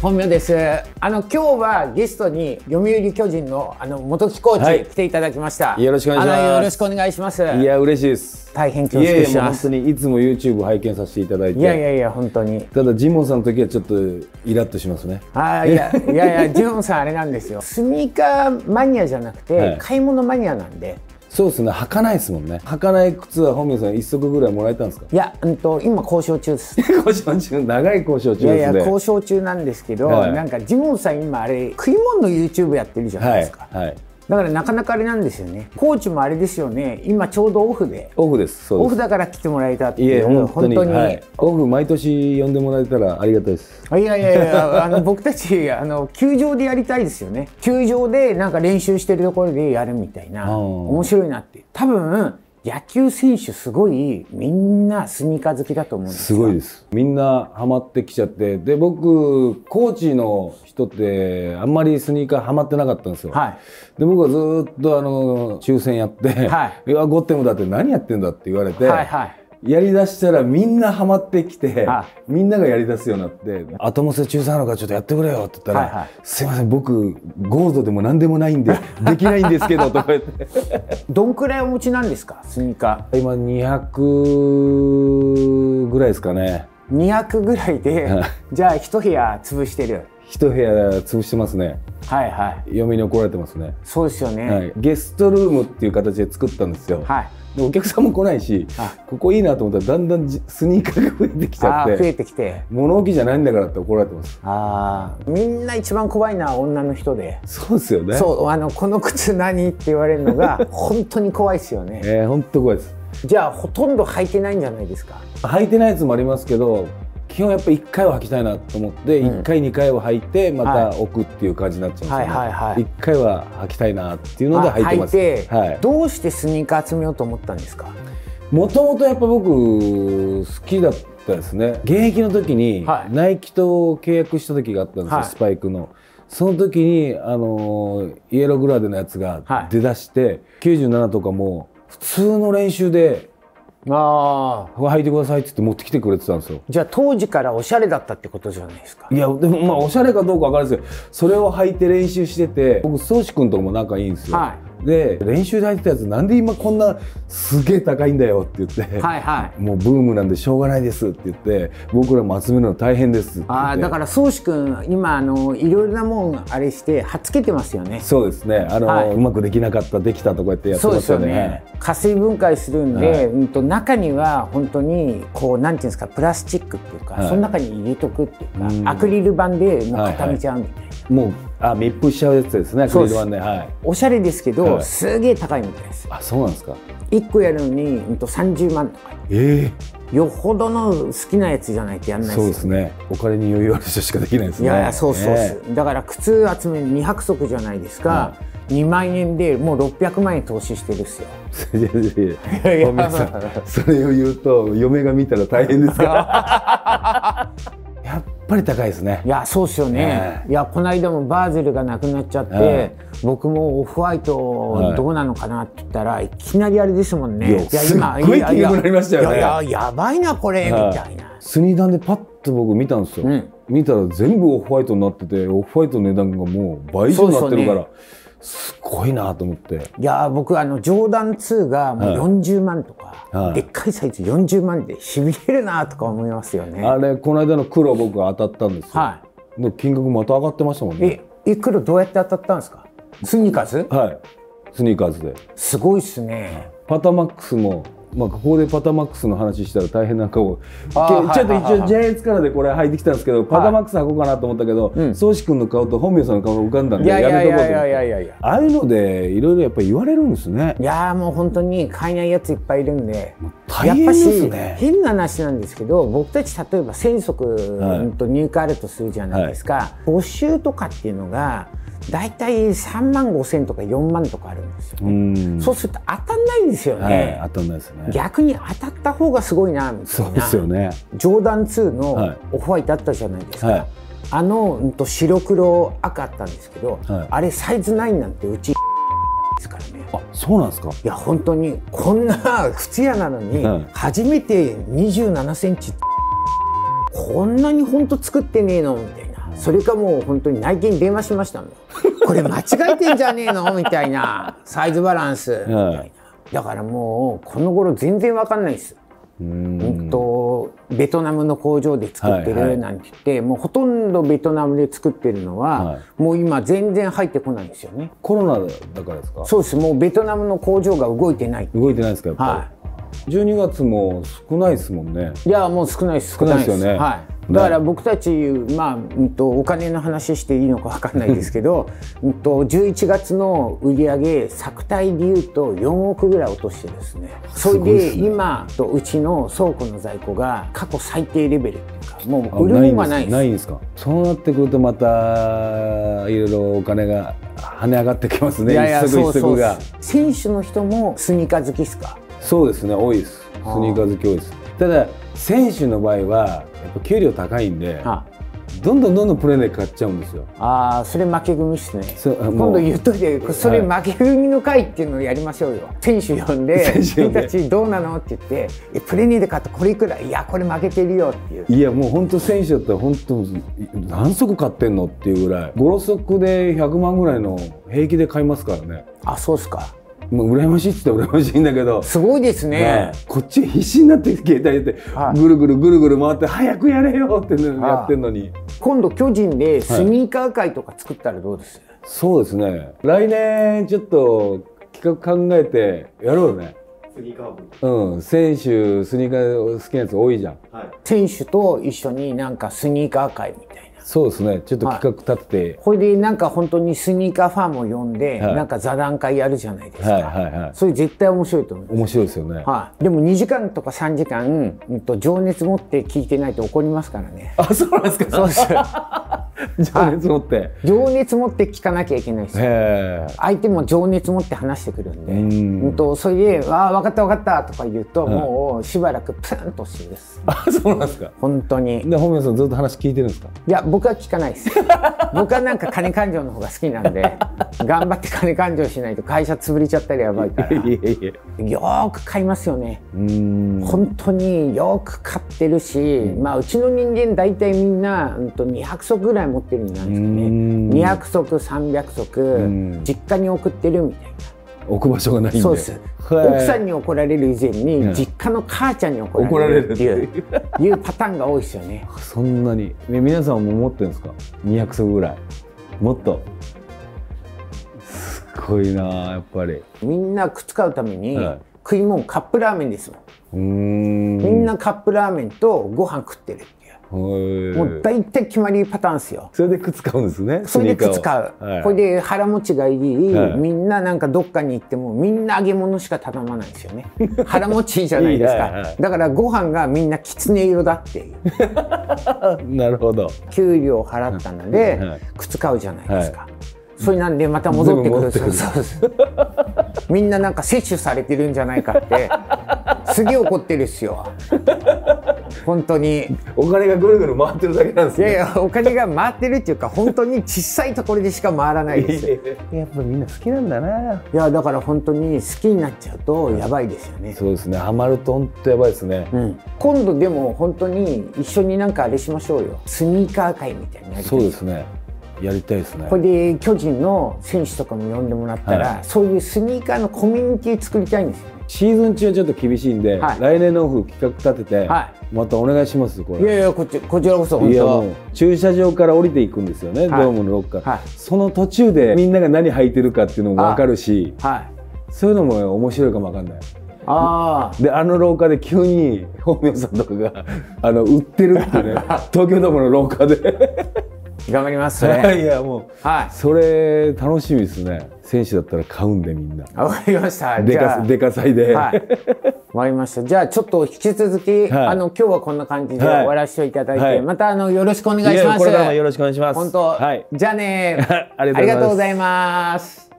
本名です。今日はゲストに読売巨人の元木コーチ来ていただきました。 よろしくお願いします。 よろしくお願いします。 いや嬉しいです。 大変恐縮します。 本当にいつも YouTube 拝見させていただいて。 いや本当に。 ただジモンさんの時はちょっとイラッとしますね。 いやジモンさんあれなんですよ。スニーカーマニアじゃなくて、買い物マニアなんで。 そうですね、履かないですもんね。履かない靴は本名さん1足ぐらいもらえたんですか？ いや、今交渉中です。 交渉中、長い交渉中ですね。 いや交渉中なんですけど、なんかジモンさん今あれ食い物の YouTube やってるじゃないですか。だからなかなかあれなんですよね。コーチもあれですよね。今ちょうどオフで。 オフです。 オフだから来てもらえたっていう。 いや本当に。オフ毎年呼んでもらえたらありがたいです。 いや僕たち球場でやりたいですよね。球場でなんか練習してるところでやるみたいな。面白いなって。多分野球選手すごいみんなスニーカー好きだと思うんですよ。 すごいです。みんなハマってきちゃって、で僕コーチの人ってあんまりスニーカーハマってなかったんですよ。で僕はずっと抽選やって「いやゴッテムだって何やってんだ」って言われて。やりだしたらみんなハマってきて、みんながやりだすようになって「アトモス抽選あるからちょっとやってくれよ」って言ったら「すいません僕ゴールドでも何でもないんでできないんですけど」とか言ってどんくらいお持ちなんですかスニーカー？今200ぐらいですかね。 200ぐらいでじゃあ一部屋潰してる？ 一部屋潰してますね。嫁に怒られてますね。 そうですよね。 ゲストルームっていう形で作ったんですよ。でお客さんも来ないし、ここいいなと思ったらだんだんスニーカーが増えてきちゃって、物置じゃないんだからって怒られてます。 みんな一番怖いのは女の人で。 そうですよね。 そうこの靴何って言われるのが本当に怖いですよね。 本当怖いです。 じゃあほとんど履いてないんじゃないですか？ 履いてないやつもありますけど。基本やっぱり1回は履きたいなと思って1回2回は履いてまた置くっていう感じになっちゃうんですよね。1回は履きたいなっていうので履いてます。 どうしてスニーカー集めようと思ったんですか？ もともとやっぱ僕好きだったですね。現役の時にナイキと契約した時があったんですよ、スパイクの。その時にイエローグラデのやつが出だして97とかも普通の練習で履いてくださいって言って持ってきてくれてたんですよ。 じゃあ当時からおしゃれだったってことじゃないですか？ いやでもおしゃれかどうかわからないですけど、それを履いて練習してて、僕宗志君とも仲いいんですよ。で練習で履いてたやつなんで今こんなすげえ高いんだよって言って、もうブームなんでしょうがないですって言って、僕らも集めるの大変ですって言って。 だから宗志君今いろいろなもんあれしてはっつけてますよね。 そうですね。うまくできなかったできたとかやってやってますよね。 加水分解するんで、中には本当にこうなんていうんですか、プラスチックっていうか、その中に入れとくっていうか、アクリル板でもう固めちゃうみたいな。 もう密封しちゃうやつですね。アクリル板で。 おしゃれですけど、すげえ高いみたいです。 そうなんですか。 1個やるのに30万とか。よほどの好きなやつじゃないとやんないですよ。 そうですね。お金に余裕ある人しかできないですね。 いやそうだから靴集め200足じゃないですか。2万円でもう600万円投資してるっすよ。 本名さん、それを言うと嫁が見たら大変ですから。やっぱり高いですね。 いやそうっすよね。いやこの間もバーゼルがなくなっちゃって、僕もオフホワイトどうなのかなって言ったらいきなりあれですもんね。 いやすっごい気になりましたよね。 やばいなこれみたいな。 スニーダンでパッと僕見たんですよ。見たら全部オフホワイトになってて、オフホワイトの値段がもう倍以上になってるから。すごいなと思って。 いや僕ジョーダン2がもう40万とか、でっかいサイズ40万でしびれるなとか思いますよね。 あれこの間の黒僕が当たったんですよ。の金額また上がってましたもんね。 黒どうやって当たったんですか？スニーカーズ？ スニーカーズで。 すごいっすね。 パタマックスも。ここでパタマックスの話したら大変な顔。ちょっと一応ジャイアンツからでこれ履いてきたんですけど、パタマックス履こうかなと思ったけど、宗志君の顔と本名さんの顔が浮かんだんでやめとこうと思って。ああいうのでいろいろやっぱり言われるんですね。 いやもう本当に買えないやついっぱいいるんで、 大変ですね。 変な話なんですけど、僕たち例えば1000足と入荷あるとするじゃないですか。募集とかっていうのがだいたい3万5千とか4万とかあるんですよね。そうすると当たんないんですよね。 当たんないですね。 逆に当たった方がすごいなみたいな。 そうですよね。 ジョーダン2のオフホワイトあったじゃないですか。白黒赤あったんですけど、あれサイズ9なんてうちですからね。 そうなんですか。 いや本当にこんな靴屋なのに初めて27センチこんなに本当作ってねえのみたいな。 それかもう本当に内見に電話しましたもんこれ間違えてんじゃねえのみたいな、サイズバランスみたいな。だからもうこの頃全然わかんないです。ベトナムの工場で作ってるなんて言って、もうほとんどベトナムで作ってるのは、もう今全然入ってこないんですよね。 コロナだからですか？ そうです。もうベトナムの工場が動いてない。 動いてないですか、やっぱり。12月も少ないですもんね。 いやもう少ないです。 少ないですよね。 だから僕たち、お金の話していいのか分かんないですけど11月の売り上げ作体でいうと4億ぐらい落としてですね。それで今うちの倉庫の在庫が過去最低レベルっていうか、もう売るもんがないです。 ないんですか？そうなってくるとまたいろいろお金が跳ね上がってきますね。一足一足が。 選手の人もスニーカー好きですか？ そうですね、多いです。スニーカー好き多いです。ただ選手の場合はやっぱ給料高いんで、どんどんプレネ買っちゃうんですよ。 それ負け組っすね。今度言っといて、それ負け組の会っていうのをやりましょうよ。選手呼んで君たちどうなのって言って、プレネで買ってこれいくら、いやこれ負けてるよっていう。 いやもう本当選手だったら本当何足買ってんのっていうぐらい、5、6足で100万ぐらいの平気で買いますからね。 そうですか。 もう羨ましいって言ったら羨ましいんだけど、 すごいですね。 こっち必死になって携帯でぐるぐる回って早くやれよってやってんのに。今度巨人でスニーカー界とか作ったらどうです？ そうですね、来年ちょっと企画考えてやろうよね。スニーカー部。選手スニーカー好きなやつ多いじゃん。 選手と一緒になんかスニーカー界みたいな。 そうですね、ちょっと企画立って、 これでなんか本当にスニーカーファンも呼んで、なんか座談会やるじゃないですか。それ絶対面白いと思います。 面白いですよね。 でも2時間とか3時間情熱持って聞いてないと怒りますからね。 そうなんですか？そうです。情熱持って。 情熱持って聞かなきゃいけないですよ。相手も情熱持って話してくるんで、それで「分かった分かった」とか言うと、もうしばらくプンとしてです。 そうなんですか？ 本当に。 で本名さんずっと話聞いてるんですか？ いや僕は聞かないです。僕はなんか金勘定の方が好きなんで頑張って金勘定しないと会社潰れちゃったらやばいからよーく買いますよね。本当によく買ってるし、うちの人間大体みんな200足ぐらい持ってるんじゃないですかね。200足300足実家に送ってるみたいな。 置く場所がないんで。 そうです。奥さんに怒られる以前に実家の母ちゃんに怒られるっていうパターンが多いですよね。 そんなに皆さんも持ってるんですか？200足ぐらい。もっとすごいなやっぱり。みんな靴買うために食い物カップラーメンですもん。みんなカップラーメンとご飯食ってる。もう大体決まりパターンですよ。 それで靴買うんですね。 それで靴買う。これで腹持ちがいい、みんななんかどっかに行ってもみんな揚げ物しか頼まないんですよね。腹持ちいいじゃないですか。だからご飯がみんなきつね色だっていう。 なるほど。 給料払ったので靴買うじゃないですか。それなんでまた戻ってくる。みんななんか摂取されてるんじゃないかってすげえ怒ってるっすよ。本当にお金がぐるぐる回ってるだけなんですね。 いやいやお金が回ってるっていうか本当に小さいところでしか回らないです。 やっぱみんな好きなんだな。 いやだから本当に好きになっちゃうとやばいですよね。 そうですね、ハマると本当やばいですね。 今度でも本当に一緒になんかあれしましょうよ。スニーカー会みたいな。 そうですね、やりたいですね。 これで巨人の選手とかも呼んでもらったら、そういうスニーカーのコミュニティ作りたいんですよね。 シーズン中はちょっと厳しいんで、来年のオフ企画立てて、またお願いしますこれ。 いやいやこちらこそ本当。 いやもう駐車場から降りていくんですよね、ドームのロッカー。その途中でみんなが何履いてるかっていうのも分かるし、そういうのも面白いかも分かんない。で廊下で急に本名さんとかが売ってるってね東京ドームの廊下で頑張りますね。 いやもう、それ楽しみですね。選手だったら買うんでみんな。 わかりました。 でかさいで。 わかりました。じゃあちょっと引き続き今日はこんな感じで終わらせていただいて、またよろしくお願いします。 これからもよろしくお願いします。 本当。じゃあね。ありがとうございます。